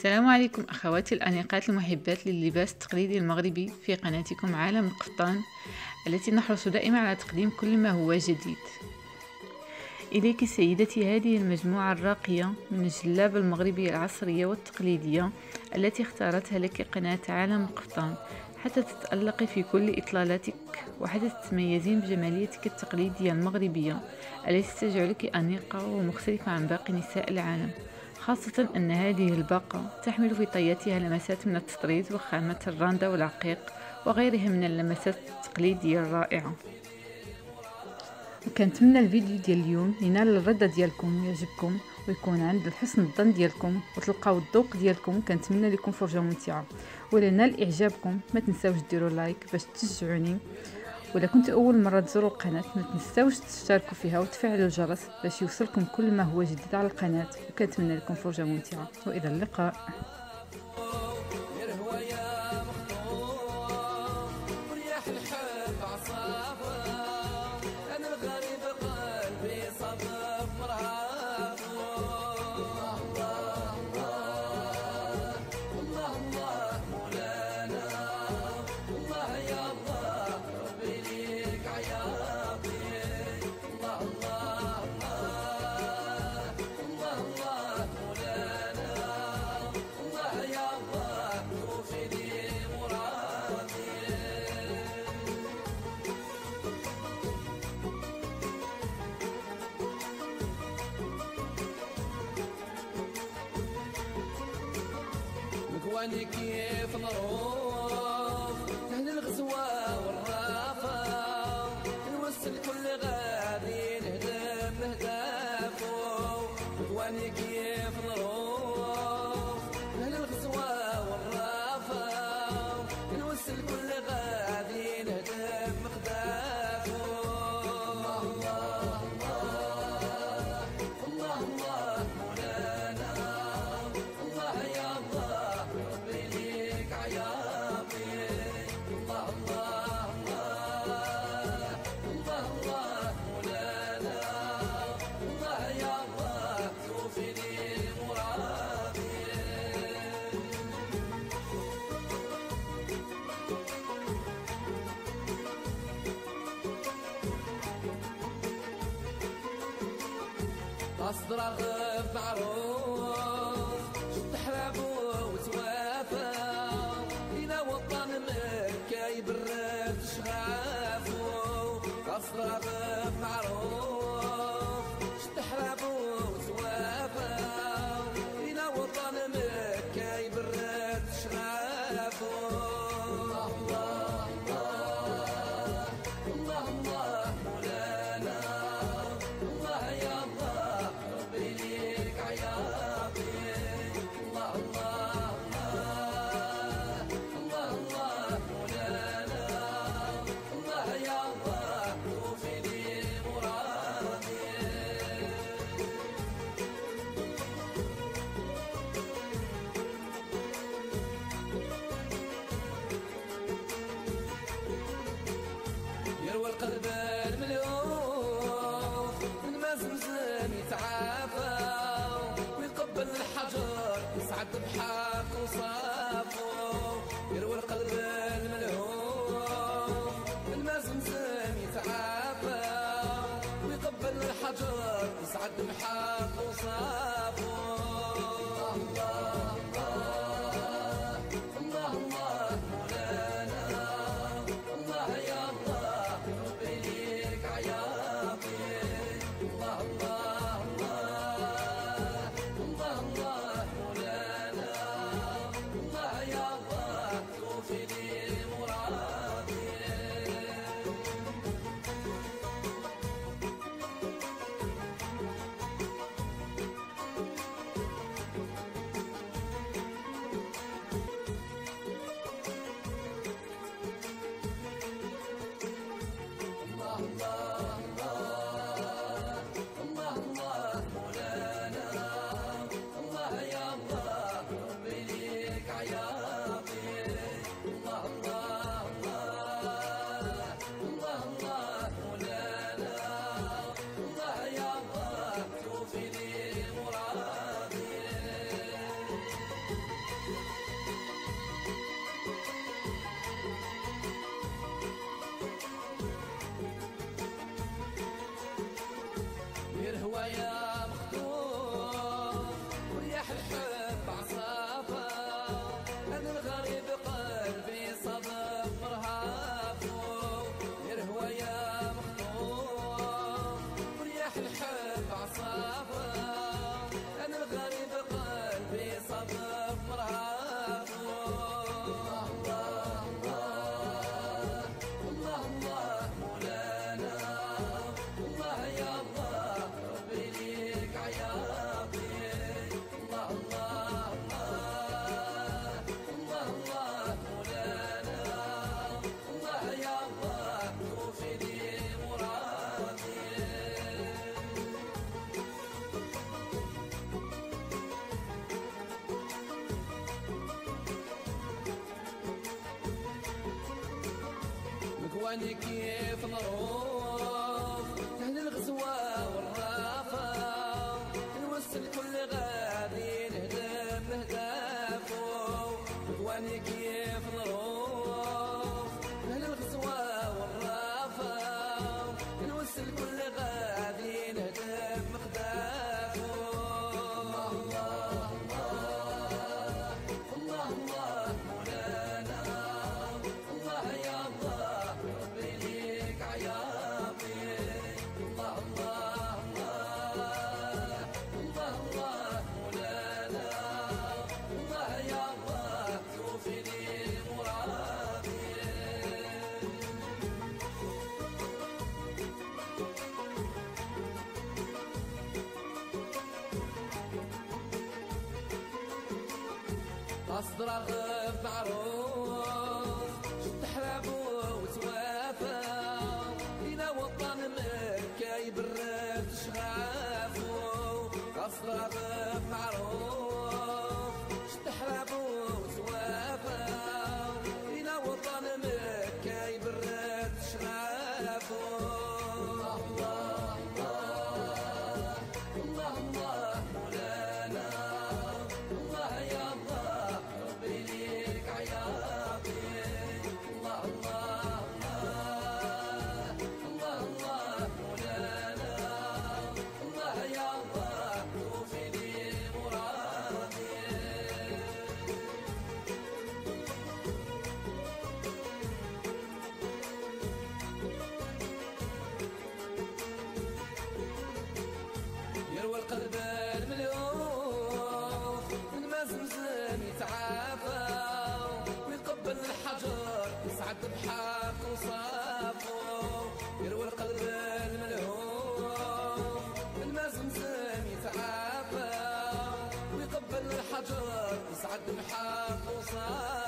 السلام عليكم أخواتي الأنيقات المحبات لللباس التقليدي المغربي في قناتكم عالم القفطان التي نحرص دائما على تقديم كل ما هو جديد. إليك سيدتي هذه المجموعة الراقية من الجلابة المغربية العصرية والتقليدية التي اختارتها لك قناة عالم القفطان حتى تتألقي في كل إطلالاتك وحتى تتميزين بجماليتك التقليدية المغربية التي تجعلك أنيقة ومختلفة عن باقي نساء العالم، خاصة أن هذه الباقة تحمل في طياتها لمسات من التطريز وخامات الراندا والعقيق وغيرها من اللمسات التقليدية الرائعة. وكنتمنى الفيديو ديال اليوم ينال الرضا ديالكم ويعجبكم ويكون عند الحسن الظن ديالكم وتلقاو الذوق ديالكم. كنتمنى لكم فرجة ممتعة، ولا نال اعجابكم ما تنساوش ديروا لايك باش تشجعوني، ولا كنت اول مره تزوروا القناه ما تنساوش تشتركوا فيها وتفعلوا الجرس باش يوصلكم كل ما هو جديد على القناه. وكنتمنى لكم فرجة ممتعة والى اللقاء. مكواني كيف نروح أهل الغزوة والرافة نوصل كل غادي نهدم أهدافه. مكواني كيف نروح أهل الغزوة والرافة نوصل كل غادي نهدم أهدافه. الله الله الله الله الله مولانا الله يا الله ربي ليك عياطي. الله الله الله الله الله مولانا الله يا الله شوفي لي مرادي. قصد رغب معروف شد حلابو وتوافى إلى وطن مكة يبرد شغافو. قصد رغب معروف شد حلابو وتوافى إلى وطن مكة يبرد شغافو. الله الله الله الله مولانا الله يا الله ربي ليك عياطي. الله الله الله الله مولانا الله يا الله شوفي لي مرادي. يروى القلب المليون من ما زمزم يتعافى ويقبل الحجر يسعد بحق وصافو. يروى القلب المليون من ما زمزم يتعافى ويقبل الحجر يسعد بحق وصافو. الله الله الله مولانا الله يا الله ربي ليك عياطي. الله الله الله الله مولانا الله يا الله شوفي لي مرادي. غدواني كيف نروح أهل الغزوة والرافة نوصل كل غادي نهدم أهدافه غدواني كيف نروح أهل الغزوة والرافة نوصل كل غادي نهدم أهدافه الله الله الله الله مولانا الله يا الله ربي ليك عياطي الله الله الله الله الله مولانا الله يا الله توفي لي مرادي قصد رغب معروف شد حلابو وتوافى إلى وطن مكة يبرد شغافو قصد رغب معروف شد حلابو وتوافى إلى وطن مكة يبرد شغافو الله الله الله الله مولانا الله يا الله ربي ليك عياطي الله الله الله الله مولانا الله يا الله توفي لي مرادي يروى القلب المليون من ما زمزم يتعافى ويقبل الحجر يسعد بحق وصافو يروى القلب المليون من ما زمزم يتعافى ويقبل الحجر يسعد بحق وصافو